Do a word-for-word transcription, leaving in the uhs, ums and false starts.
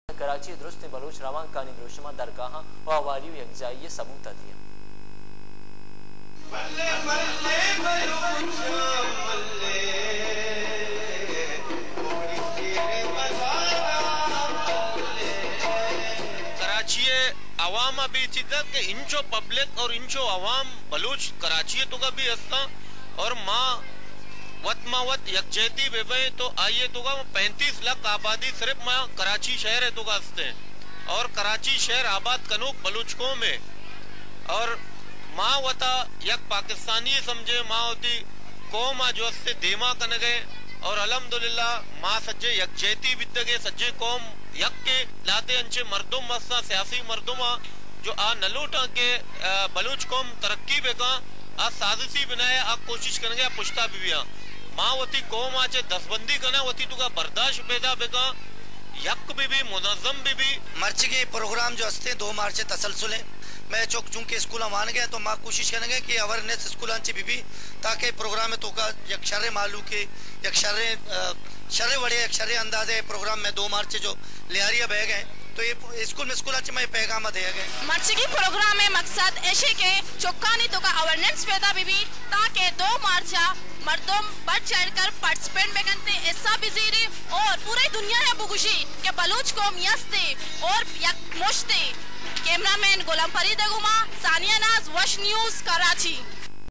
कराची दुरुस्त बलूच रवान कानी द्रोशमा दरगाह व आवारी यकजाई सबूत दिया। कराची अवाम अभी चिता के इंचो पब्लिक और इंचो अवाम बलूच कराची तो का भी हस्ता और माँ वतमावत यकजहती बेबे तो आइए तो का पैंतीस लाख आबादी सिर्फ माँ कराची शहर है तो का हस्ते हैं और कराची शहर आबाद कनूक बलूचकों में और माँ वता यक पाकिस्तानी समझे माँ होती कौम जो हस्ते देमा कन गए और अल्हम्दुलिल्लाह माँ सज्जे यकजहती बितगे सज्जे कौम यक के लाते अंचे मर्दुम मस्ता सियासी मर्दुमा जो आ नलूटा के बलूच कौम तरक्की बेका आ साजिशी बनाए आ कोशिश करेंगे आ पुश्ता बीविया माँ वती कौम आचे दसबंदी करना वती तुका बर्दाश्त पैदा बेका यक भी भी मुनज़्ज़म भी भी मार्च के प्रोग्राम जो हस्ते दो मार्च तसलसल है मैं चौक चूंकि स्कूल मान गया तो माँ कोशिश करेंगे कि अवेयरनेस स्कूल भी भी ताकि प्रोग्राम में तो का यक शर्रे मालू के यक शर्रे शर्रे बड़े यक शर्रे अंदाजे प्रोग्राम में दो मार्च जो लिहारिया बह गए तो ये स्कूल में स्कूल अच्छे में पैगाम दिया गया मार्च की प्रोग्राम में मकसद ऐसे के चौकानी तो का अवेयरनेस पैदा भी भी ताकि दो मार्च मर्दों बढ़ चढ़कर पार्टिसिपेट में करते ऐसा बिजीरे और पूरी दुनिया है बुगुशी के बलूच कौम यस्ते और यक मोश्ते कैमरामैन गुलाम फरीद गुमा सानिया नाज वश न्यूज़ कराची।